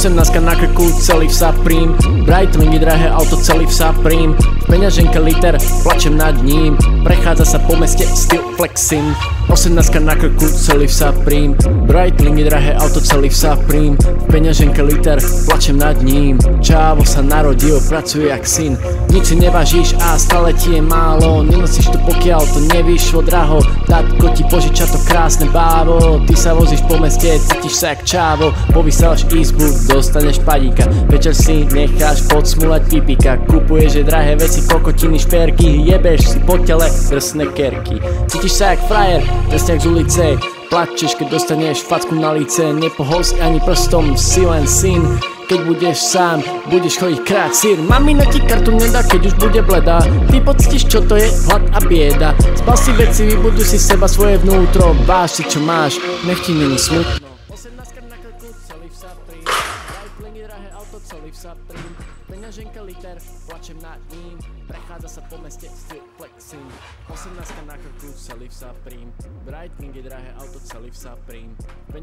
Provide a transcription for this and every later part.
18 na krku, celý v Supreme. Breitlingy, drahé auto, celý v Supreme. V peňaženke liter, plačem nad ním. Prechádza sa po meste, styl flexing. 18 na krku, celý v Supreme. Breitlingy, drahé auto, celý v Supreme. V peňaženke liter, plačem nad ním. Čávo sa narodil, pracuje jak syn. Nič si nevážiš a stále ti je málo. Nenosíš to, pokiaľ to nevyšlo draho. Tatko ti požiča to krásne bávo. Ty sa vozíš po meste, cítiš sa jak čávo. Povysávaš izbu, dostaneš padíka. Večer si necháš podsmulať pipika. Kupuješ je drahé veci, kokotiny, šperky. Jebeš si po tele drsné kerky. Cítiš sa jak frajer, presne jak z ulice. Plačeš, keď dostaneš facku na lice. Nepohol si ani prstom, si len syn. Keď budeš sám, budeš chodiť krát sír. Mamina ti kartu nedá, keď už bude bledá. Ty pocítiš, čo to je hlad a bieda. Spal si veci, vybuduj si seba, svoje vnútro. Váž si, čo máš, nech ti není smutno. 18 na krku, celý v Supreme. Breitlingy, drahé auto, celý v Supreme. Peňaženka liter, plačem nad ním. Prechádza sa po meste, styl flexing. 18 na krku, celý v Supreme. Breitlingy, drahé auto, celý v Supreme.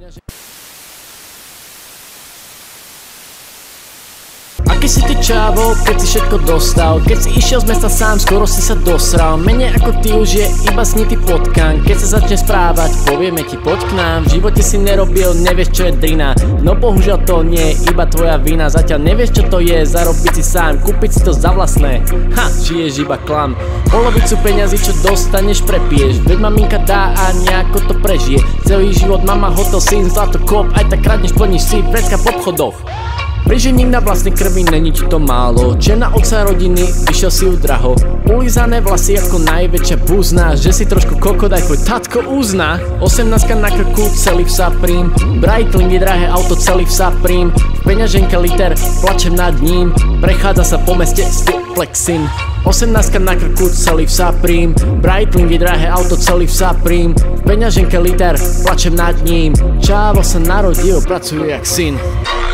Aký si ty čávo, keď si všetko dostal? Keď si išiel z mesta sám, skoro si sa dosral. Menej ako ty už je iba snitý potkan. Keď sa začne správať, povieme ti poď k nám. V živote si nerobil, nevieš čo je drina. No bohužiaľ to nie je iba tvoja vina. Zatiaľ nevieš čo to je, zarobiť si sám, kúpiť si to za vlastné. Žiješ iba klam. Polovicu peňazí, čo dostaneš, prepiješ. Veď maminka dá a nejako to prežije. Celý život mama, hotel, syn, zlato, kop. Aj tak kradneš, plníš si vrecka v obchodoch. Priženík na vlastnej krvi, není ti to málo. Žena otca rodiny, vyšiel si ju draho. Ulizané vlasy ako najväčšia buzna. Že si trošku kokot, aj tvoj tatko uzná. 18 na krku, celý v Supreme. Breitlingy, drahé auto, celý v Supreme. V peňaženke liter, plačem nad ním. Prechádza sa po meste, styl flexing. 18 na krku, celý v Supreme. Breitlingy, drahé auto, celý v Supreme. V peňaženke liter, plačem nad ním. Čávo sa narodil, pracuje jak syn.